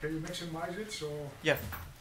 Can you maximize it? So Yeah.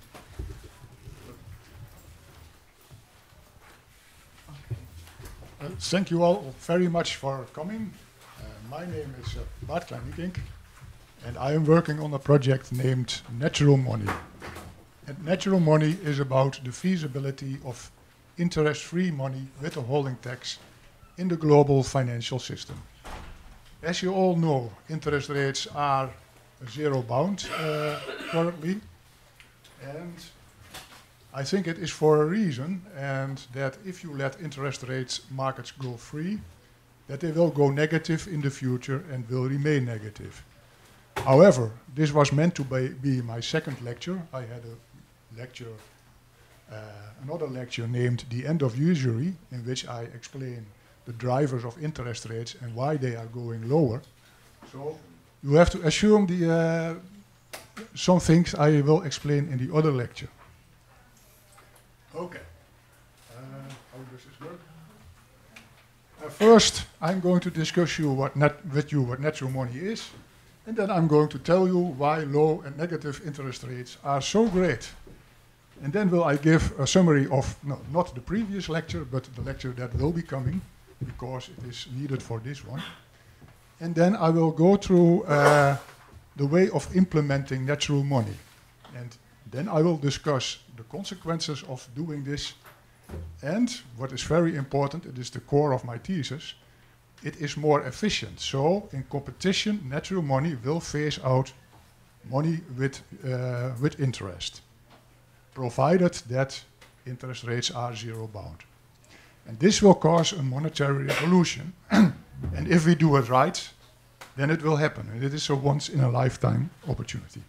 thank you all very much for coming. My name is Bart Klein-Wiekink, and I am working on a project named Natural Money. And Natural Money is about the feasibility of interest-free money with a holding tax in the global financial system. As you all know, interest rates are zero bound currently, and I think it is for a reason, and that if you let interest rates markets go free, that they will go negative in the future and will remain negative. However, this was meant to be my second lecture. I had a lecture, another lecture named The End of Usury, in which I explain the drivers of interest rates and why they are going lower. So you have to assume some things I will explain in the other lecture. Okay. How does this work? First, I'm going to discuss with you what natural money is, and then I'm going to tell you why low and negative interest rates are so great. And then will I give a summary of, no, not the previous lecture, but the lecture that will be coming, because it is needed for this one. And then I will go through the way of implementing natural money. And then I will discuss the consequences of doing this. And what is very important, it is the core of my thesis, it is more efficient. So in competition, natural money will phase out money with interest, provided that interest rates are zero bound. And this will cause a monetary revolution. And if we do it right, then it will happen. And it is a once-in-a-lifetime opportunity.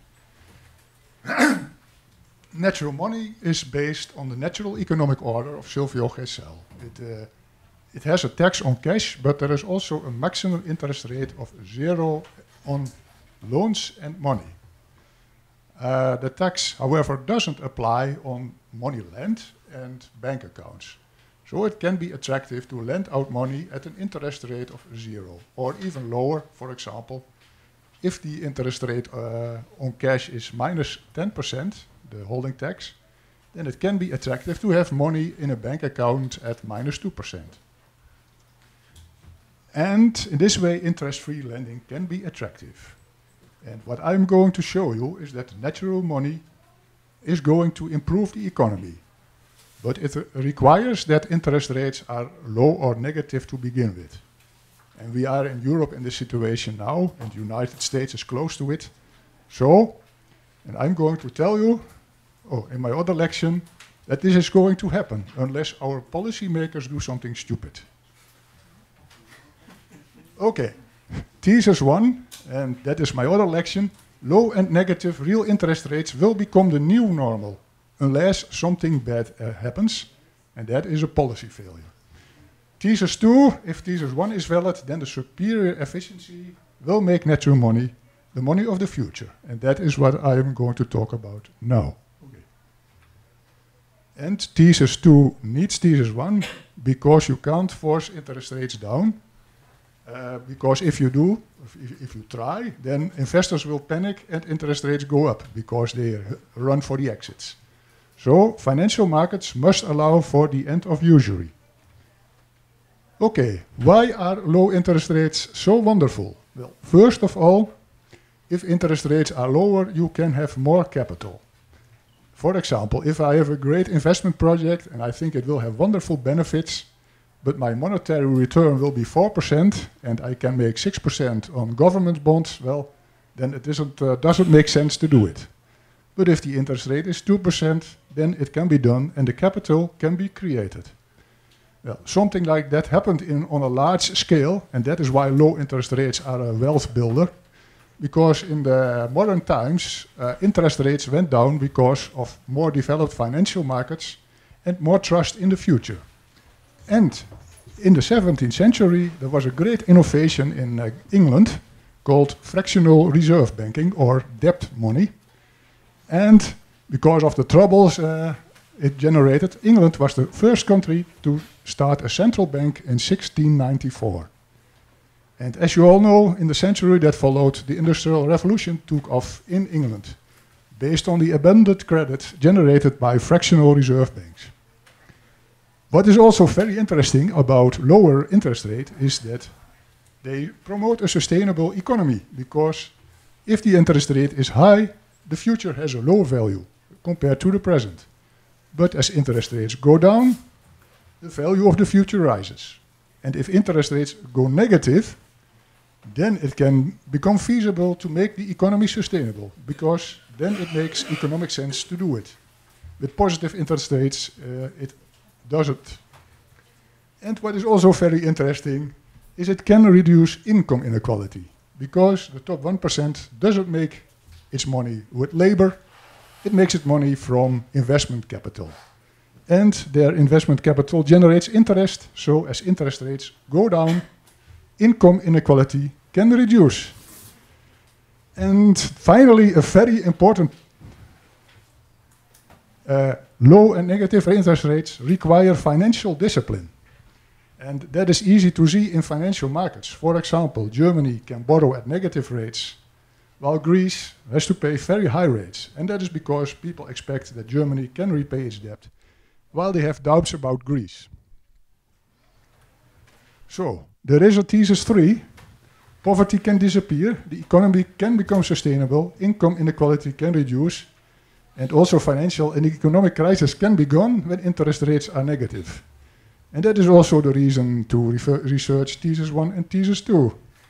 Natural money is based on the natural economic order of Silvio Gesell. It has a tax on cash, but there is also a maximum interest rate of zero on loans and money. The tax, however, doesn't apply on money lent and bank accounts. So it can be attractive to lend out money at an interest rate of zero, or even lower, for example. If the interest rate on cash is minus 10%, the holding tax, then it can be attractive to have money in a bank account at minus 2%. And in this way, interest-free lending can be attractive. And what I'm going to show you is that natural money is going to improve the economy. But it requires that interest rates are low or negative to begin with. And we are in Europe in this situation now, and the United States is close to it. So, and I'm going to tell you, in my other lecture, that this is going to happen unless our policymakers do something stupid. Okay, thesis 1, and that is my other lecture. Low and negative real interest rates will become the new normal unless something bad happens, and that is a policy failure. Thesis 2, if thesis 1 is valid, then the superior efficiency will make natural money the money of the future, and that is what I am going to talk about now. Okay. And thesis 2 needs thesis 1 because you can't force interest rates down, because if you do, if you try, then investors will panic and interest rates go up because they run for the exits. So financial markets must allow for the end of usury. Okay, why are low interest rates so wonderful? Well, first of all, if interest rates are lower, you can have more capital. For example, if I have a great investment project and I think it will have wonderful benefits, but my monetary return will be 4% and I can make 6% on government bonds, well, then it doesn't make sense to do it. But if the interest rate is 2%, then it can be done and the capital can be created. Well, something like that happened on a large scale, and that is why low interest rates are a wealth builder. Because in the modern times, interest rates went down because of more developed financial markets and more trust in the future. And in the 17th century, there was a great innovation in England called fractional reserve banking, or debt money. And because of the troubles it generated, England was the first country to start a central bank in 1694. And as you all know, in the century that followed, the Industrial Revolution took off in England. based on the abundant credit generated by fractional reserve banks. What is also very interesting about lower interest rate is that they promote a sustainable economy, because if the interest rate is high, the future has a low value compared to the present. But as interest rates go down, the value of the future rises. And if interest rates go negative, then it can become feasible to make the economy sustainable, because then it makes economic sense to do it. With positive interest rates, it doesn't. And what is also very interesting is it can reduce income inequality, because the top 1% doesn't make its money with labor, it makes its money from investment capital. And their investment capital generates interest, so as interest rates go down, income inequality can reduce. And finally, a very important low and negative interest rates require financial discipline. And that is easy to see in financial markets. For example, Germany can borrow at negative rates, while Greece has to pay very high rates. And that is because people expect that Germany can repay its debt, while they have doubts about Greece. So, there is a thesis 3. Poverty can disappear, the economy can become sustainable, income inequality can reduce, and also financial and economic crisis can be gone when interest rates are negative. And that is also the reason to research thesis 1 and thesis 2.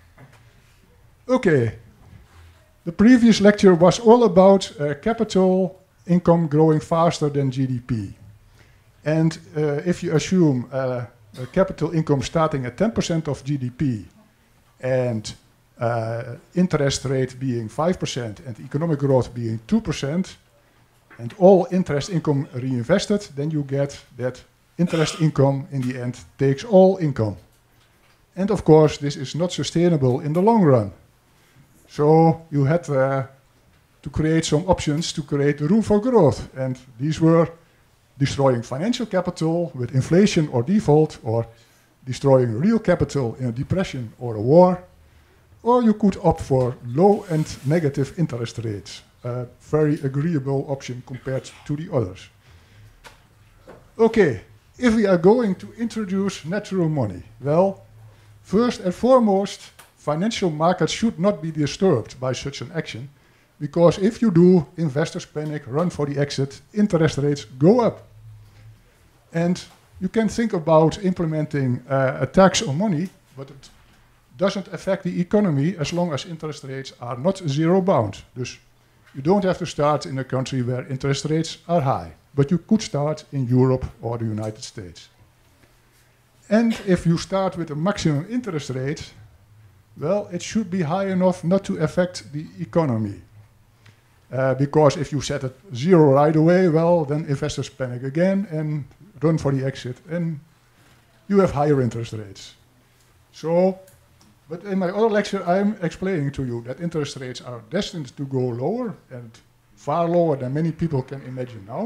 Okay, the previous lecture was all about capital income growing faster than GDP. And if you assume a capital income starting at 10% of GDP and interest rate being 5% and economic growth being 2%, and all interest income reinvested, then you get that interest income in the end takes all income. And of course, this is not sustainable in the long run. So you had to create some options to create the room for growth. And these were destroying financial capital with inflation or default, or destroying real capital in a depression or a war, or you could opt for low and negative interest rates, a very agreeable option compared to the others. Okay, if we are going to introduce natural money, well, first and foremost, financial markets should not be disturbed by such an action, because if you do, investors panic, run for the exit, interest rates go up. And you can think about implementing a tax on money, but it doesn't affect the economy as long as interest rates are not zero bound. Dus you don't have to start in a country where interest rates are high, but you could start in Europe or the United States. And if you start with a maximum interest rate, well, it should be high enough not to affect the economy. Because if you set it zero right away, well, then investors panic again and run for the exit, and you have higher interest rates. So, but in my other lecture, I'm explaining to you that interest rates are destined to go lower, and far lower than many people can imagine now.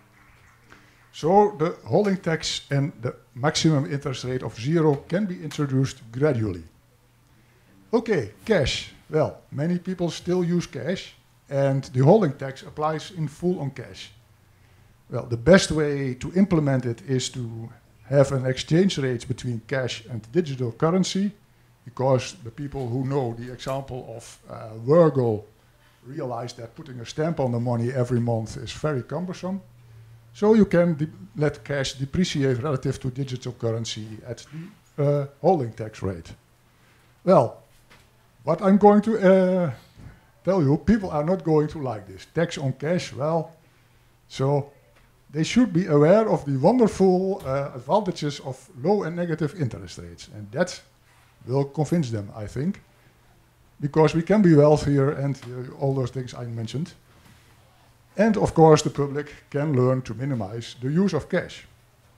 So the holding tax and the maximum interest rate of zero can be introduced gradually. Okay, cash. Well, many people still use cash, and the holding tax applies in full on cash. Well, the best way to implement it is to have an exchange rate between cash and digital currency, because the people who know the example of Virgil realize that putting a stamp on the money every month is very cumbersome. So you can let cash depreciate relative to digital currency at the holding tax rate. Well, what I'm going to tell you, people are not going to like this. Tax on cash, well, so they should be aware of the wonderful advantages of low and negative interest rates. And that will convince them, I think, because we can be wealthier and all those things I mentioned. And of course, the public can learn to minimize the use of cash.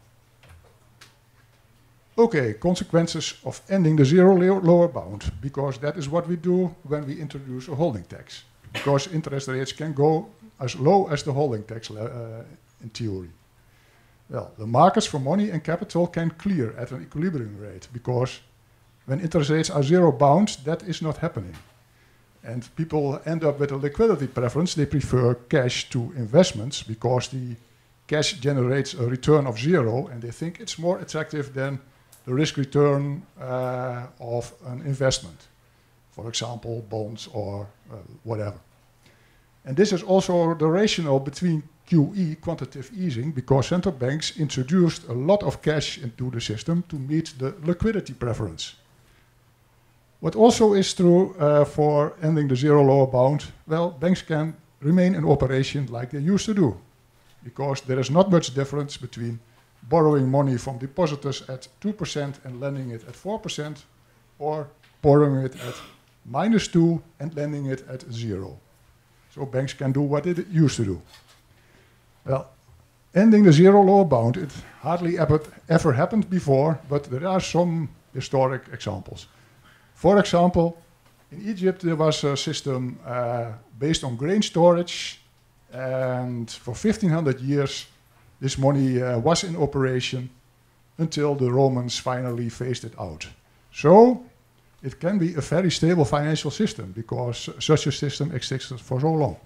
Okay, consequences of ending the zero lower bound, because that is what we do when we introduce a holding tax. Because interest rates can go as low as the holding tax in theory. Well, the markets for money and capital can clear at an equilibrium rate, because when interest rates are zero bound, that is not happening. And people end up with a liquidity preference. They prefer cash to investments because the cash generates a return of 0, and they think it's more attractive than the risk return of an investment. For example, bonds or whatever. And this is also the rationale between QE, quantitative easing, because central banks introduced a lot of cash into the system to meet the liquidity preference. What also is true for ending the zero lower bound, well, banks can remain in operation like they used to do, because there is not much difference between borrowing money from depositors at 2% and lending it at 4%, or borrowing it at -2 and lending it at 0. So banks can do what it used to do. Well, ending the zero lower bound, it hardly ever happened before, but there are some historic examples. For example, in Egypt there was a system based on grain storage, and for 1500 years this money was in operation until the Romans finally phased it out. So it can be a very stable financial system because such a system existed for so long.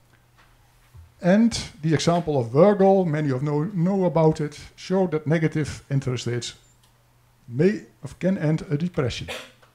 And the example of Virgil, many of you know about it, showed that negative interest rates can end a depression.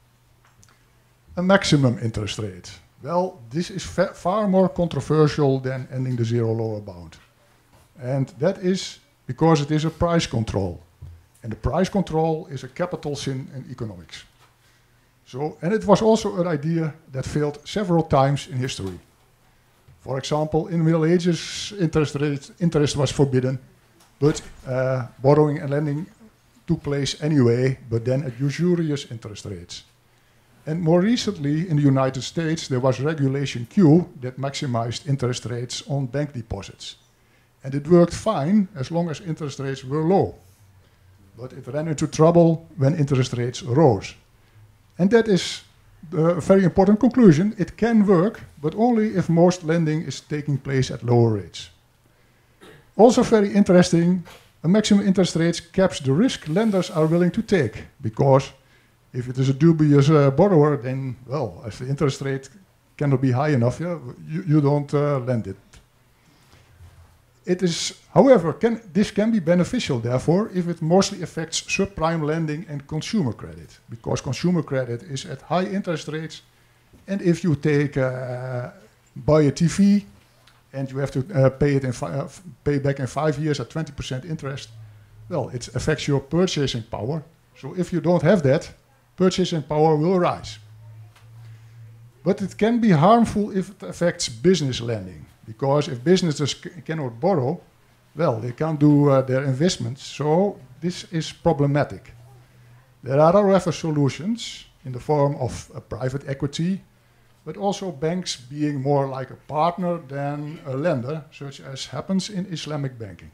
A maximum interest rate. Well, this is far more controversial than ending the zero lower bound. And that is because it is a price control. And the price control is a capital sin in economics. So, and it was also an idea that failed several times in history. For example, in the Middle Ages, interest was forbidden, but borrowing and lending took place anyway, but then at usurious interest rates. And more recently, in the United States, there was Regulation Q that maximized interest rates on bank deposits. And it worked fine as long as interest rates were low. But it ran into trouble when interest rates rose. And that is a very important conclusion. It can work, but only if most lending is taking place at lower rates. Also very interesting, a maximum interest rate caps the risk lenders are willing to take, because if it is a dubious borrower, then, well, if the interest rate cannot be high enough, you don't lend it. It is, however, this can be beneficial, therefore, if it mostly affects subprime lending and consumer credit, because consumer credit is at high interest rates, and if you buy a TV and you have to pay back in 5 years at 20% interest, well, it affects your purchasing power. So if you don't have that, purchasing power will rise. But it can be harmful if it affects business lending, because if businesses cannot borrow, well, they can't do their investments, so this is problematic. There are, however, solutions in the form of private equity, but also banks being more like a partner than a lender, such as happens in Islamic banking.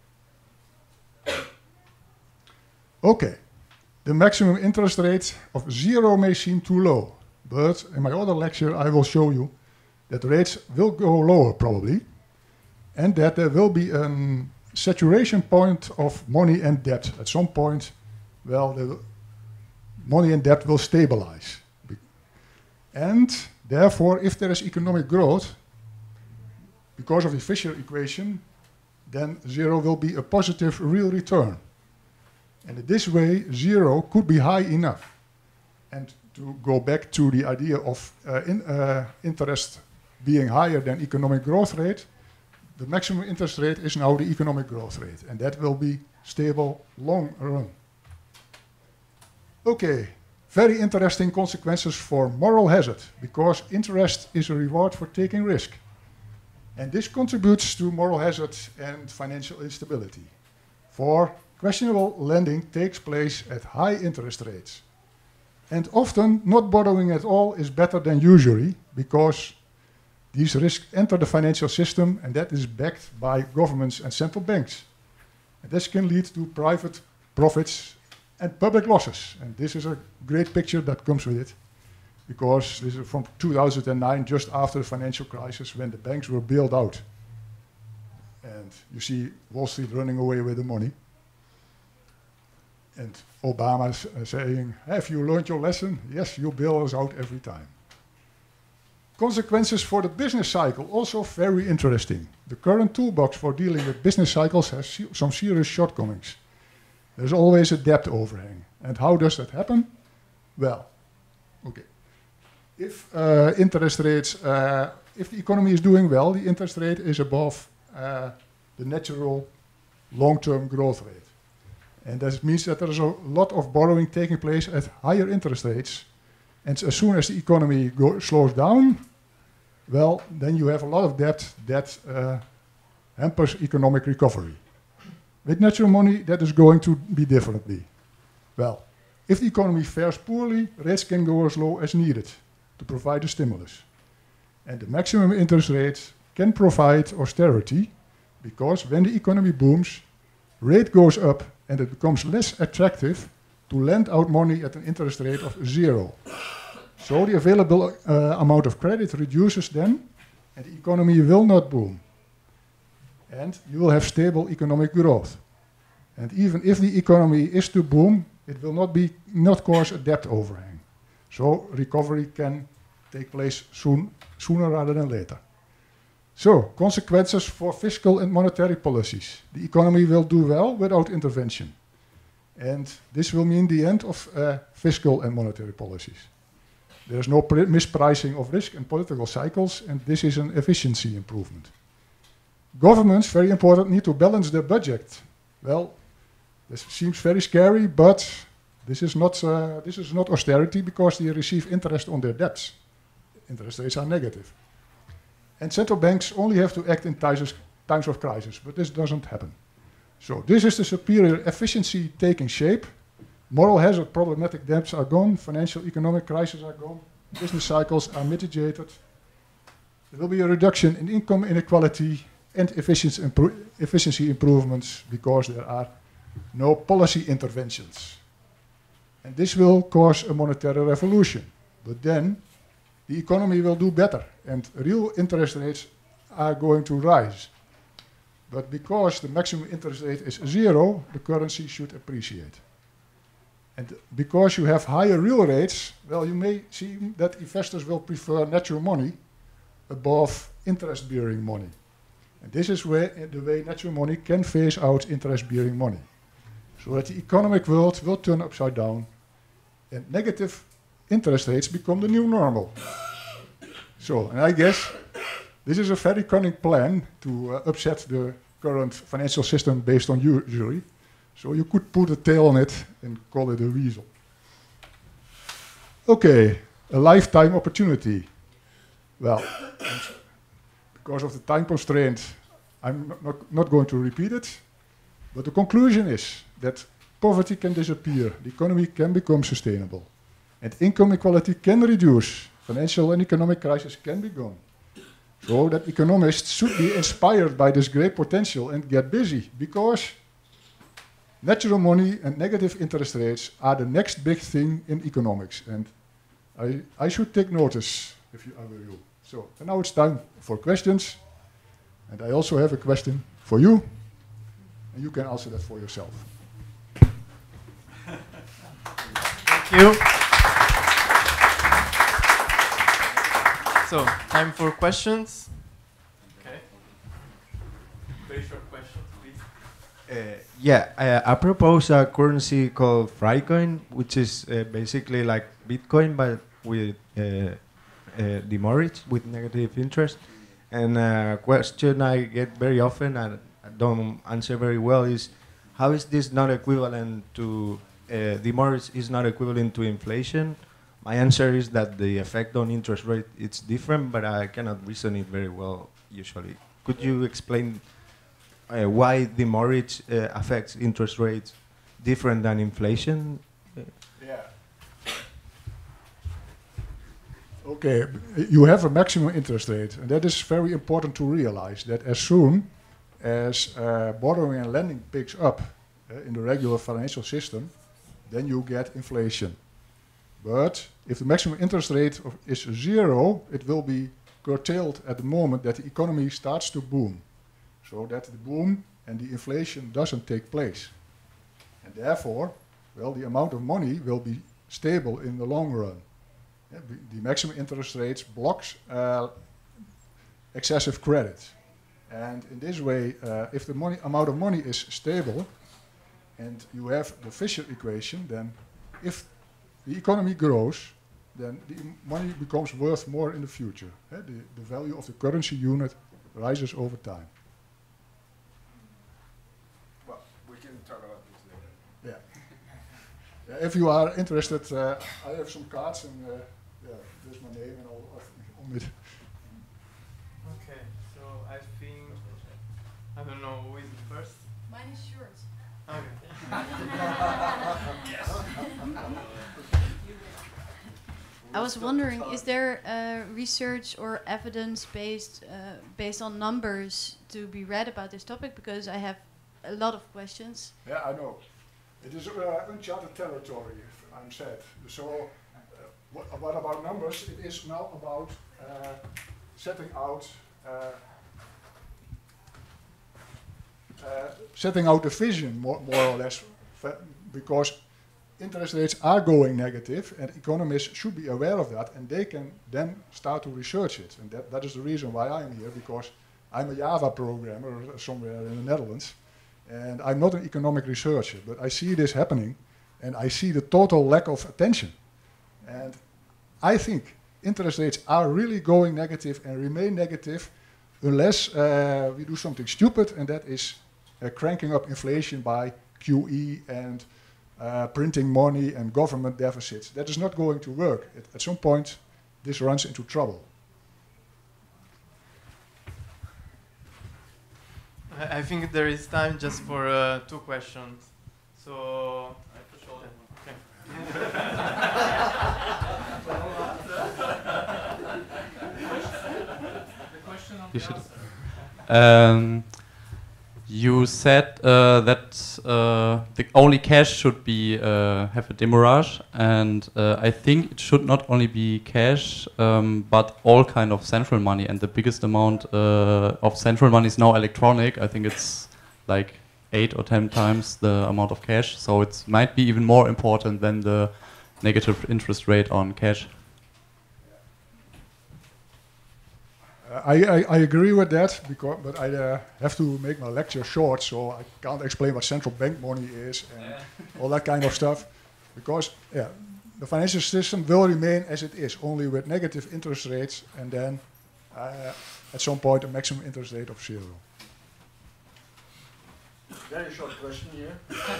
Okay, the maximum interest rate of 0 may seem too low, but in my other lecture I will show you that rates will go lower probably, and that there will be a saturation point of money and debt. At some point, well, the money and debt will stabilize. And therefore, if there is economic growth, because of the Fisher equation, then 0 will be a positive real return. And in this way, 0 could be high enough. And to go back to the idea of interest being higher than economic growth rate, the maximum interest rate is now the economic growth rate, and that will be stable long run. Okay, very interesting consequences for moral hazard, because interest is a reward for taking risk. And this contributes to moral hazard and financial instability. For questionable lending takes place at high interest rates. And often not borrowing at all is better than usury, because these risks enter the financial system, and that is backed by governments and central banks. And this can lead to private profits and public losses. And this is a great picture that comes with it, because this is from 2009, just after the financial crisis, when the banks were bailed out. And you see Wall Street running away with the money. And Obama saying, have you learned your lesson? Yes, you bail us out every time. Consequences for the business cycle, also very interesting. The current toolbox for dealing with business cycles has some serious shortcomings. There's always a debt overhang. And how does that happen? Well, okay. If interest rates, if the economy is doing well, the interest rate is above the natural long-term growth rate. And that means that there is a lot of borrowing taking place at higher interest rates. And as soon as the economy slows down, well, then you have a lot of debt that hampers economic recovery. With natural money, that is going to be differently. Well, if the economy fares poorly, rates can go as low as needed to provide a stimulus. And the maximum interest rate can provide austerity, because when the economy booms, rate goes up and it becomes less attractive to lend out money at an interest rate of 0. So the available amount of credit reduces then, and the economy will not boom. And you will have stable economic growth. And even if the economy is to boom, it will not cause a debt overhang. So recovery can take place sooner rather than later. So, consequences for fiscal and monetary policies. The economy will do well without intervention. And this will mean the end of fiscal and monetary policies. There is no mispricing of risk and political cycles, and this is an efficiency improvement. Governments, very important, need to balance their budget. Well, this seems very scary, but this is not austerity, because they receive interest on their debts. Interest rates are negative. And central banks only have to act in times of crisis, but this doesn't happen. So this is the superior efficiency taking shape. Moral hazard, problematic debts are gone, financial economic crises are gone, business cycles are mitigated. There will be a reduction in income inequality and efficiency improvements, because there are no policy interventions. And this will cause a monetary revolution. But then the economy will do better, and real interest rates are going to rise. But because the maximum interest rate is 0, the currency should appreciate. And because you have higher real rates, well, you may see that investors will prefer natural money above interest-bearing money. And this is the way natural money can phase out interest-bearing money. So that the economic world will turn upside down, and negative interest rates become the new normal. So, and I guess this is a very cunning plan to upset the current financial system based on usury. So you could put a tail on it and call it a weasel. Okay, a lifetime opportunity. Well, because of the time constraint, I'm not going to repeat it. But the conclusion is that poverty can disappear, the economy can become sustainable, and income equality can reduce, financial and economic crisis can be gone. So that economists should be inspired by this great potential and get busy, because natural money and negative interest rates are the next big thing in economics. And I should take notice if I were you. So, and now it's time for questions. And I also have a question for you. And you can answer that for yourself. Thank you. So, time for questions. Okay. Very short questions, please. I propose a currency called Freicoin, which is basically like Bitcoin, but with demurrage, with negative interest. And a question I get very often and I don't answer very well is, how is this not equivalent to, demurrage is not equivalent to inflation? My answer is that the effect on interest rate is different, but I cannot reason it very well usually. Could you explain why demurrage affects interest rates different than inflation? Okay, you have a maximum interest rate, and that is very important to realize, that as soon as borrowing and lending picks up in the regular financial system, then you get inflation. But if the maximum interest rate is 0, it will be curtailed at the moment that the economy starts to boom, so that the boom and the inflation doesn't take place. And therefore, well, the amount of money will be stable in the long run. The maximum interest rates blocks excessive credit. And in this way, if the amount of money is stable and you have the Fisher equation, then if the economy grows, then the money becomes worth more in the future. The value of the currency unit rises over time. Well, we can talk about this later. Yeah. If you are interested, I have some cards and there's my name and all on it. Okay, so I think, I don't know who is the first. Mine is short. Okay. I was wondering, is there research or evidence based on numbers to be read about this topic? Because I have a lot of questions. Yeah, I know. It is uncharted territory, I'm sad. So, what about numbers? It is now about setting out the vision, more or less, because interest rates are going negative, and economists should be aware of that, and they can then start to research it. And that is the reason why I'm here, because I'm a Java programmer somewhere in the Netherlands, and I'm not an economic researcher, but I see this happening, and I see the total lack of attention. And I think interest rates are really going negative and remain negative unless we do something stupid, and that is cranking up inflation by QE and printing money and government deficits. That is not going to work. At some point, this runs into trouble. I think there is time just for 2 questions. So, okay. You should. You said that the only cash should be have a demurrage, and I think it should not only be cash, but all kind of central money. And the biggest amount of central money is now electronic. I think it's like 8 or 10 times the amount of cash. So it might be even more important than the negative interest rate on cash. I agree with that, but I have to make my lecture short, so I can't explain what central bank money is and all that kind of stuff, because the financial system will remain as it is, only with negative interest rates, and then at some point a maximum interest rate of 0. Very short question here.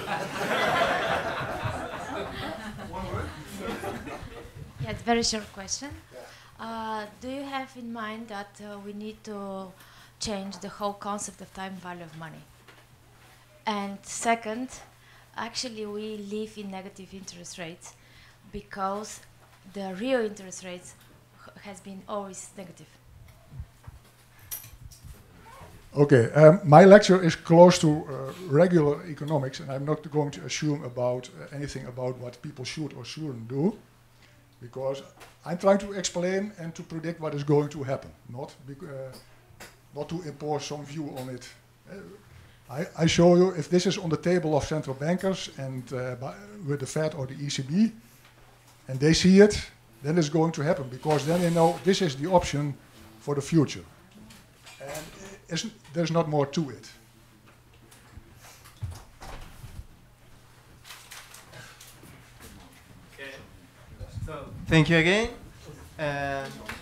One word? Yeah, it's a very short question. Do you have in mind that we need to change the whole concept of time value of money? And second, actually we live in negative interest rates because the real interest rates has been always negative. Okay, my lecture is close to regular economics, and I'm not going to assume about anything about what people should or shouldn't do, because I'm trying to explain and to predict what is going to happen, not to impose some view on it. I show you if this is on the table of central bankers and with the Fed or the ECB, and they see it, then it's going to happen, because then they know this is the option for the future. And there's not more to it. Okay. So, thank you again.